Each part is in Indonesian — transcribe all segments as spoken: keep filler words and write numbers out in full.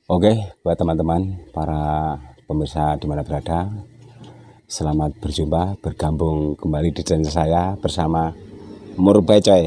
Oke, buat teman-teman, para pemirsa di mana berada, selamat berjumpa, bergabung kembali di channel saya bersama Murbay coy.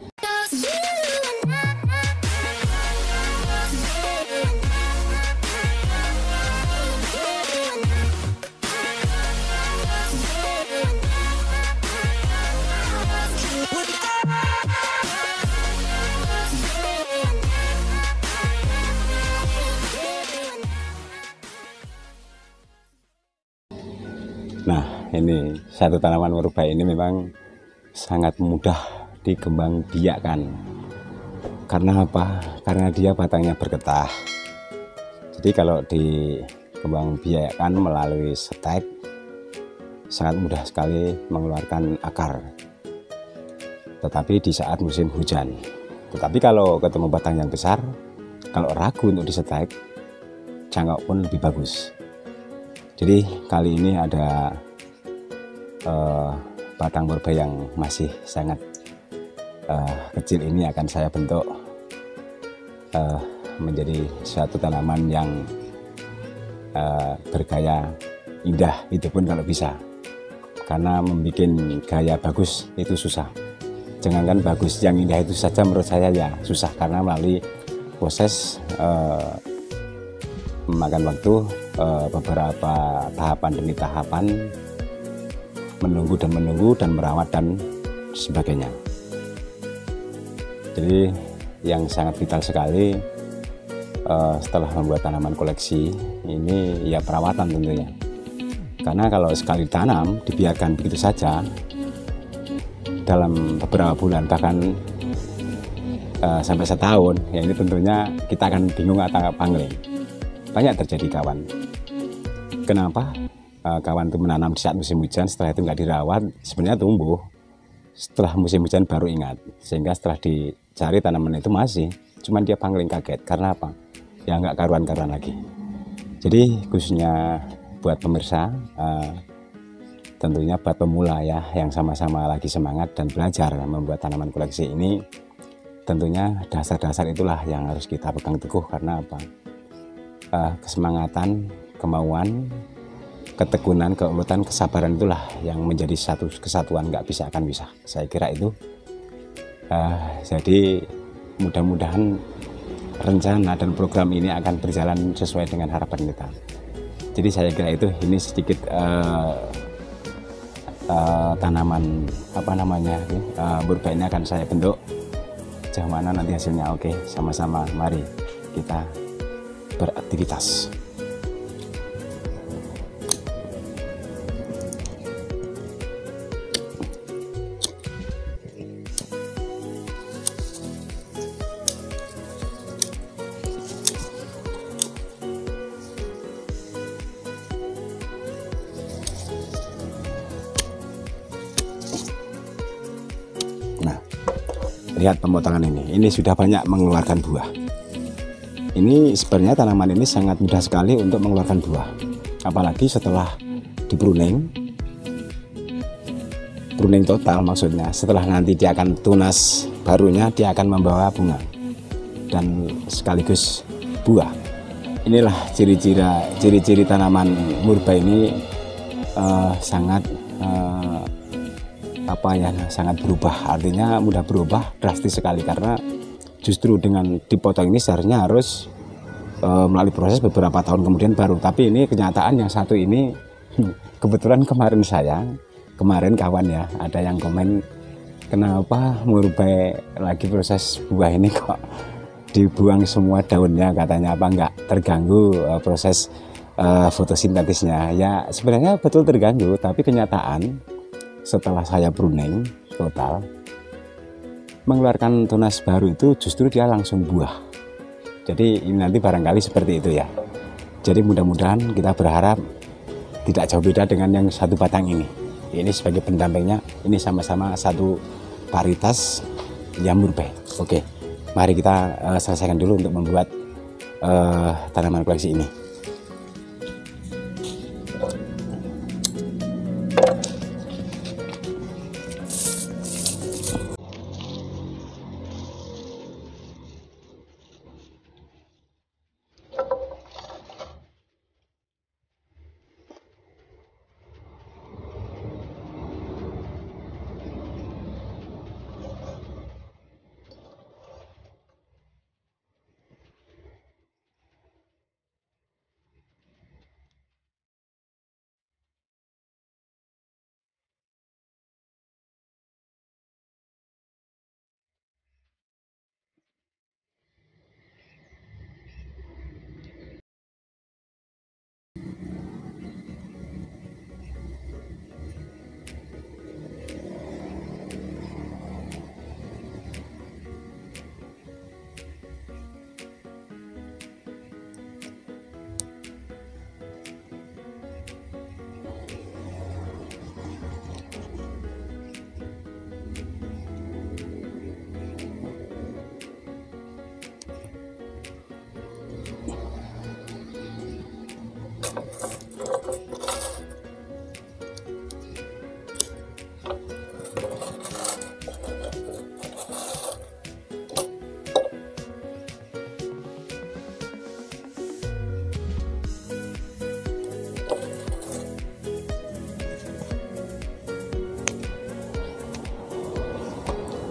Nah, ini satu tanaman murbay ini memang sangat mudah dikembang biakkan. Karena apa? Karena dia batangnya bergetah. Jadi kalau dikembang biakkan melalui stek, sangat mudah sekali mengeluarkan akar. Tetapi di saat musim hujan. Tetapi kalau ketemu batang yang besar, kalau ragu untuk disetek, jangkau pun lebih bagus. Jadi kali ini ada uh, batang murbay yang masih sangat uh, kecil ini akan saya bentuk uh, menjadi suatu tanaman yang uh, bergaya indah, itu pun kalau bisa. Karena membuat gaya bagus itu susah. Jangankan bagus, yang indah itu saja menurut saya ya susah, karena melalui proses uh, memakan waktu, uh, beberapa tahapan demi tahapan, menunggu dan menunggu dan merawat dan sebagainya. Jadi yang sangat vital sekali uh, setelah membuat tanaman koleksi ini ya perawatan tentunya. Karena kalau sekali tanam dibiarkan begitu saja, dalam beberapa bulan bahkan uh, sampai setahun, ya ini tentunya kita akan bingung atau pangling. Banyak terjadi kawan. Kenapa uh, kawan itu menanam di saat musim hujan, setelah itu nggak dirawat, sebenarnya tumbuh. Setelah musim hujan baru ingat, sehingga setelah dicari tanaman itu masih, cuman dia pangling kaget. Karena apa? Ya nggak karuan-karuan lagi. Jadi khususnya buat pemirsa, uh, tentunya buat pemula ya, yang sama-sama lagi semangat dan belajar membuat tanaman koleksi ini, tentunya dasar-dasar itulah yang harus kita pegang teguh. Karena apa? Uh, kesemangatan, kemauan, ketekunan, keuletan, kesabaran itulah yang menjadi satu kesatuan, nggak bisa akan bisa. Saya kira itu. Uh, jadi mudah-mudahan rencana dan program ini akan berjalan sesuai dengan harapan kita. Jadi saya kira itu, ini sedikit uh, uh, tanaman apa namanya uh, murbay ini akan saya bentuk. Sejauh mana nanti hasilnya, oke, sama-sama mari kita beraktivitas. Nah, lihat pemotongan ini, ini sudah banyak mengeluarkan buah. Ini sebenarnya tanaman ini sangat mudah sekali untuk mengeluarkan buah, apalagi setelah di pruning, pruning total maksudnya. Setelah nanti dia akan tunas barunya, dia akan membawa bunga dan sekaligus buah. Inilah ciri-ciri ciri-ciri tanaman murbay ini uh, sangat uh, apa ya, sangat berubah. Artinya mudah berubah drastis sekali, karena justru dengan dipotong ini seharusnya harus e, melalui proses beberapa tahun kemudian baru. Tapi ini kenyataan yang satu ini, kebetulan kemarin saya, kemarin kawan ya, ada yang komen, kenapa murbay lagi proses buah ini kok dibuang semua daunnya, katanya apa enggak terganggu e, proses e, fotosintetisnya. Ya sebenarnya betul terganggu, tapi kenyataan setelah saya pruning total, mengeluarkan tunas baru itu justru dia langsung buah. Jadi ini nanti barangkali seperti itu ya. Jadi mudah-mudahan kita berharap tidak jauh beda dengan yang satu batang ini. Ini sebagai pendampingnya, ini sama-sama satu varietas yang murbay. Oke, mari kita uh, selesaikan dulu untuk membuat uh, tanaman koleksi ini.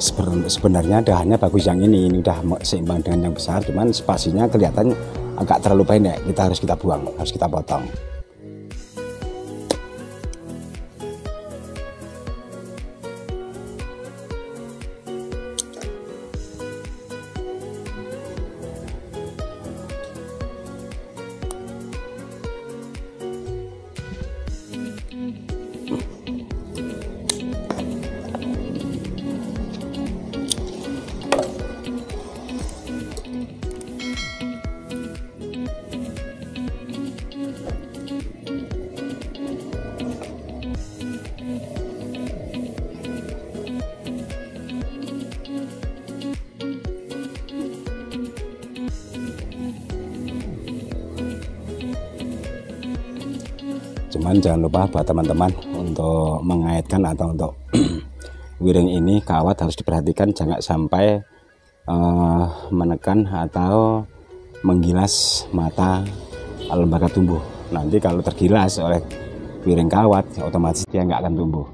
sebenarnya dahannya bagus yang ini, ini udah seimbang dengan yang besar, cuman spasinya kelihatan agak terlalu pendek, kita harus kita buang, harus kita potong. Cuman jangan lupa buat teman-teman untuk mengaitkan atau untuk wiring ini kawat harus diperhatikan, jangan sampai uh, menekan atau menggilas mata lembaga tumbuh. Nanti kalau tergilas oleh wiring kawat, otomatis dia nggak akan tumbuh.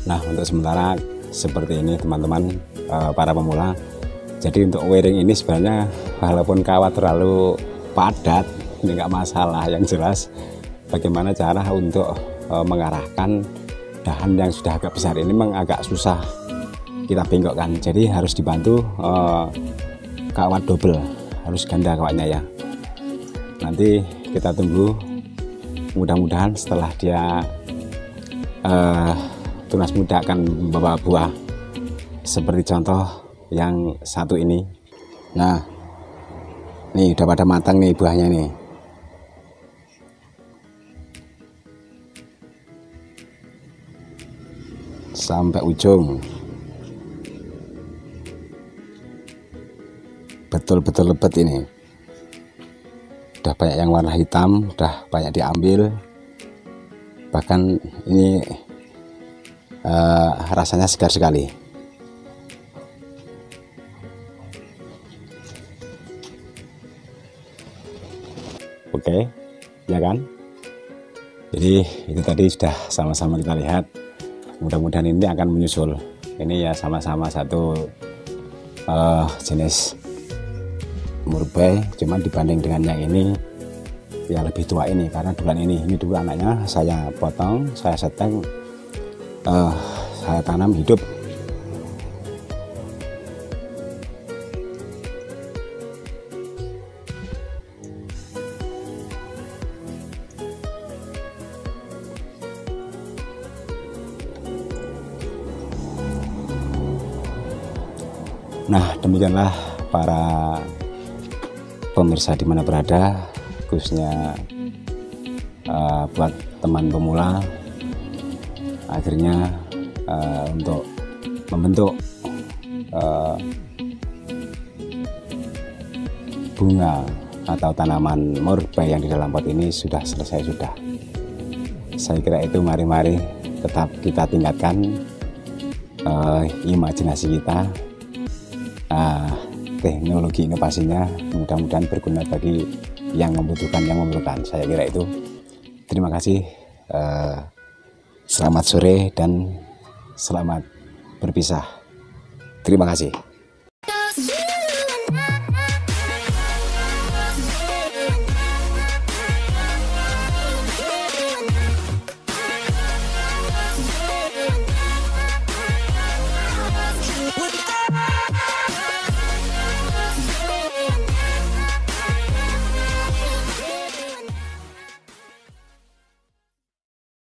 Nah, untuk sementara seperti ini teman-teman, uh, para pemula. Jadi untuk wiring ini sebenarnya walaupun kawat terlalu padat ini nggak masalah, yang jelas bagaimana cara untuk uh, mengarahkan dahan yang sudah agak besar ini memang agak susah kita bengkokkan, jadi harus dibantu uh, kawat double, harus ganda kawatnya ya. Nanti kita tunggu, mudah-mudahan setelah dia uh, tunas muda akan membawa buah seperti contoh yang satu ini. Nah, nih udah pada matang nih buahnya nih. Sampai ujung. Betul-betul lebat ini. Udah banyak yang warna hitam, udah banyak diambil. Bahkan ini uh, rasanya segar sekali. Oke, ya kan? Jadi itu tadi sudah sama-sama kita lihat. Mudah-mudahan ini akan menyusul. Ini ya sama-sama satu uh, jenis murbei, cuman dibanding dengan yang ini ya lebih tua ini, karena duluan ini ini dulu anaknya saya potong, saya seteng, uh, saya tanam hidup. Nah, demikianlah para pemirsa di mana berada, khususnya uh, buat teman pemula, akhirnya uh, untuk membentuk uh, bunga atau tanaman murbei yang di dalam pot ini sudah selesai sudah. Saya kira itu mari-mari tetap kita tingkatkan uh, imajinasi kita. Uh, teknologi inovasinya mudah-mudahan berguna bagi yang membutuhkan yang memerlukan. Saya kira itu. Terima kasih. Uh, selamat sore dan selamat berpisah. Terima kasih.